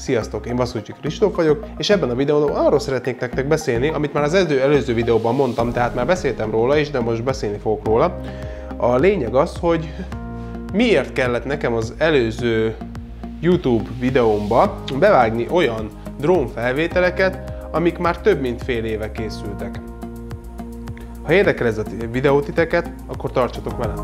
Sziasztok, én Vasszúcsi Kristóf vagyok, és ebben a videóban arról szeretnék nektek beszélni, amit már az előző videóban mondtam, tehát már beszéltem róla is, de most beszélni fogok róla. A lényeg az, hogy miért kellett nekem az előző YouTube videómba bevágni olyan drónfelvételeket, amik már több mint fél éve készültek. Ha érdekel ez a videó titeket, akkor tartsatok velem!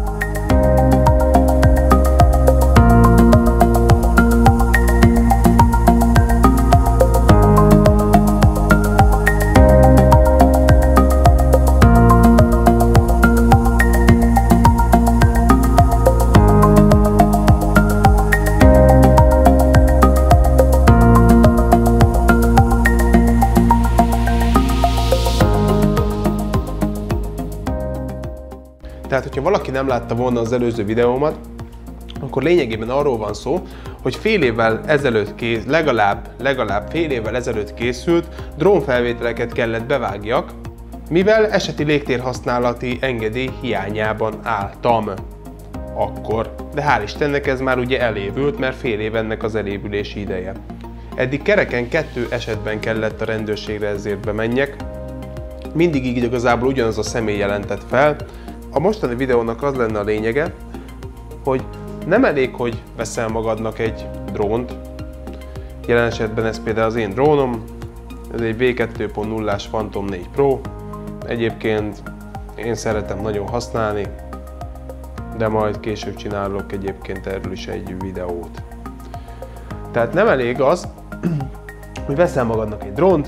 Tehát, hogyha valaki nem látta volna az előző videómat, akkor lényegében arról van szó, hogy fél évvel ezelőtt legalább fél évvel ezelőtt készült drónfelvételeket kellett bevágjak, mivel eseti légtérhasználati engedély hiányában álltam akkor. De hál' Istennek ez már ugye elévült, mert fél év ennek az elévülési ideje. Eddig kereken 2 esetben kellett a rendőrségre ezért bemenjek. Mindig így igazából ugyanaz a személy jelentett fel. A mostani videónak az lenne a lényege, hogy nem elég, hogy veszel magadnak egy drónt. Jelen esetben ez például az én drónom, ez egy V2.0-ás Phantom 4 Pro. Egyébként én szeretem nagyon használni, de majd később csinálok egyébként erről is egy videót. Tehát nem elég az, hogy veszel magadnak egy drónt,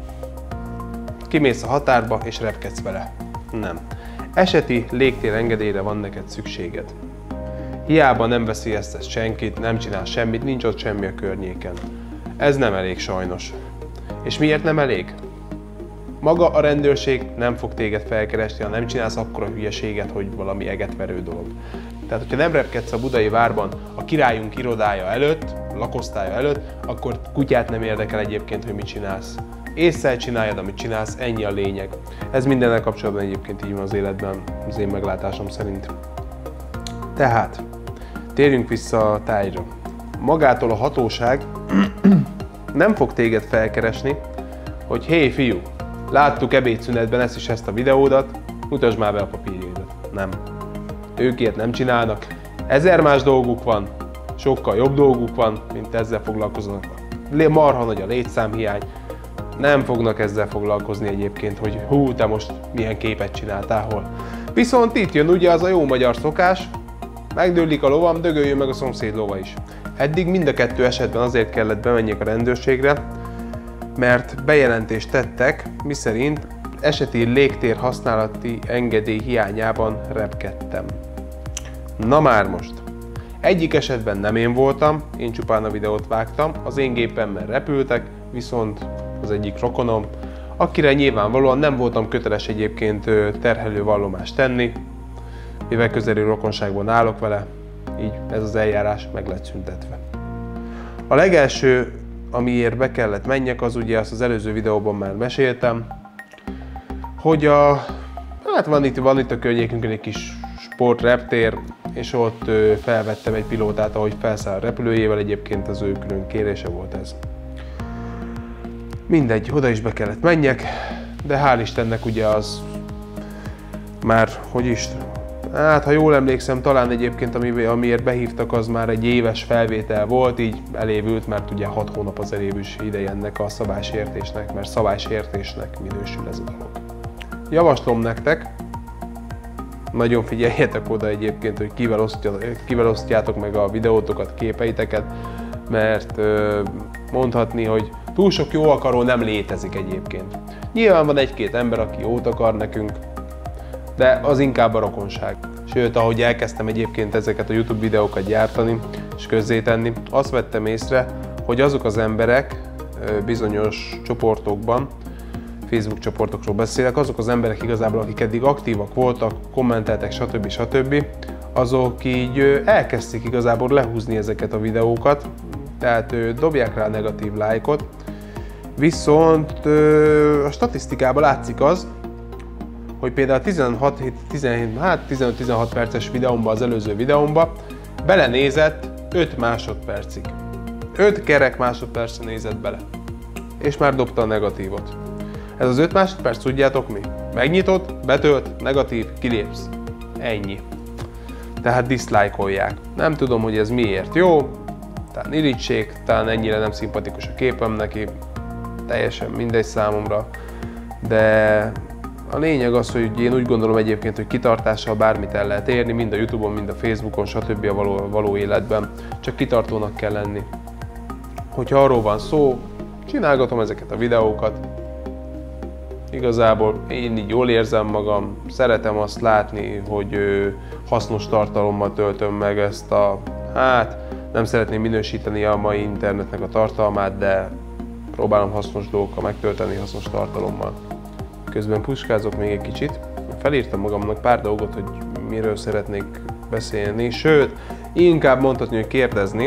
kimész a határba és repkedsz vele. Nem. Eseti légtérengedélyre van neked szükséged. Hiába nem veszélyeztetsz senkit, nem csinálsz semmit, nincs ott semmi a környéken. Ez nem elég sajnos. És miért nem elég? Maga a rendőrség nem fog téged felkeresni, ha nem csinálsz akkora hülyeséget, hogy valami egetverő dolog. Tehát, hogyha nem repkedsz a Budai Várban a királyunk irodája előtt, lakosztálya előtt, akkor kutyát nem érdekel egyébként, hogy mit csinálsz. Ésszel csináljad, amit csinálsz, ennyi a lényeg. Ez mindennel kapcsolatban egyébként így van az életben, az én meglátásom szerint. Tehát, térjünk vissza a tájra. Magától a hatóság nem fog téged felkeresni, hogy hé fiú, láttuk ebédszünetben ezt a videódat, mutasd már be a papírjaidat. Nem. Ők ilyet nem csinálnak. 1000 más dolguk van, sokkal jobb dolguk van, mint ezzel foglalkoznak. Marha nagy a létszámhiány. Nem fognak ezzel foglalkozni egyébként, hogy hú, te most milyen képet csináltál hol. Viszont itt jön ugye az a jó magyar szokás, megdőlik a lovam, dögöljön meg a szomszéd lova is. Eddig mind a 2 esetben azért kellett bemenjek a rendőrségre, mert bejelentést tettek, miszerint eseti légtér használati engedély hiányában repkedtem. Na már most. Egyik esetben nem én voltam, én csupán a videót vágtam, az én gépemmel repültek, viszont az egyik rokonom, akire nyilvánvalóan nem voltam köteles egyébként terhelő vallomást tenni, mivel közeli rokonságban állok vele, így ez az eljárás meg lett szüntetve. A legelső, amiért be kellett menjek, az ugye azt az előző videóban már meséltem, hogy hát van itt a környékünkön egy kis sportreptér, és ott felvettem egy pilótát, ahogy felszáll a repülőjével, egyébként az ő külön kérése volt ez. Mindegy, oda is be kellett menjek, de hál' Istennek ugye az már, hát ha jól emlékszem, talán egyébként amiért behívtak, az már egy éves felvétel volt, így elévült, mert ugye 6 hónap az elévülési ideje ennek a szabálysértésnek, mert szabálysértésnek minősül ez a dolog. Javaslom nektek, nagyon figyeljetek oda egyébként, hogy kivel osztjátok meg a videótokat, képeiteket, mert mondhatni, hogy túl sok jó akaró nem létezik egyébként. Nyilván van 1-2 ember, aki jót akar nekünk, de az inkább a rokonság. Sőt, ahogy elkezdtem egyébként ezeket a YouTube videókat gyártani és közzétenni, azt vettem észre, hogy azok az emberek bizonyos csoportokban, Facebook csoportokról beszélek, azok az emberek igazából, akik eddig aktívak voltak, kommenteltek, stb. Azok így elkezdték igazából lehúzni ezeket a videókat, tehát dobják rá negatív lájkot, viszont a statisztikában látszik az, hogy például 15-16 perces videómban, az előző videómban belenézett 5 másodpercig. 5 kerek másodpercre nézett bele. És már dobta a negatívot. Ez az 5 másodperc tudjátok mi? Megnyitod, betölt, negatív, kilépsz. Ennyi. Tehát diszlájkolják. Nem tudom, hogy ez miért jó. Talán irigység, talán ennyire nem szimpatikus a képem neki. Teljesen mindegy számomra. De a lényeg az, hogy én úgy gondolom egyébként, hogy kitartással bármit el lehet érni, mind a YouTube-on, mind a Facebookon, stb. A való életben. Csak kitartónak kell lenni. Hogyha arról van szó, csinálgatom ezeket a videókat. Igazából én így jól érzem magam, szeretem azt látni, hogy hasznos tartalommal töltöm meg ezt a... Hát, nem szeretném minősíteni a mai internetnek a tartalmát, de próbálom hasznos dolgokkal megtölteni, hasznos tartalommal. Közben puskázok még egy kicsit. Felírtam magamnak pár dolgot, hogy miről szeretnék beszélni, sőt, inkább mondhatni, hogy kérdezni.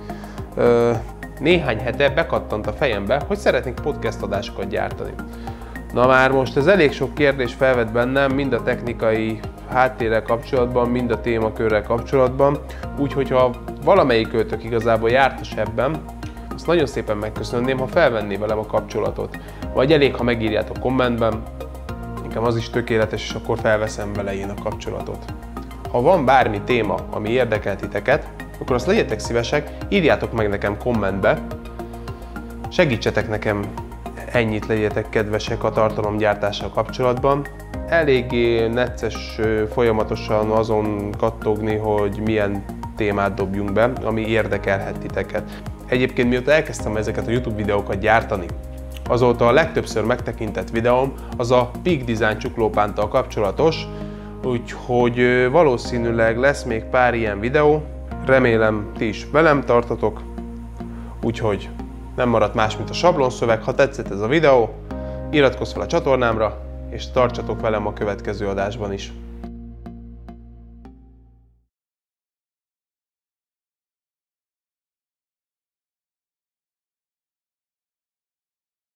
Néhány hete bekattant a fejembe, hogy szeretnék podcast adásokat gyártani. Na már most ez elég sok kérdés felvet bennem, mind a technikai háttérrel kapcsolatban, mind a témakörrel kapcsolatban, úgyhogy ha valamelyikőtök igazából jártas ebben, azt nagyon szépen megköszönném, ha felvenné velem a kapcsolatot. Vagy elég, ha megírjátok kommentben, nekem az is tökéletes, és akkor felveszem vele én a kapcsolatot. Ha van bármi téma, ami érdekel titeket, akkor azt legyetek szívesek, írjátok meg nekem kommentbe, segítsetek nekem, ennyit legyetek kedvesek a tartalomgyártással kapcsolatban. Eléggé necces folyamatosan azon kattogni, hogy milyen témát dobjunk be, ami érdekelhet titeket. Egyébként mióta elkezdtem ezeket a YouTube videókat gyártani, azóta a legtöbbször megtekintett videóm az a Peak Design csuklópánttal kapcsolatos, úgyhogy valószínűleg lesz még pár ilyen videó. Remélem ti is velem tartatok, úgyhogy nem maradt más, mint a sablonszöveg. Ha tetszett ez a videó, iratkozz fel a csatornámra, és tartsatok velem a következő adásban is.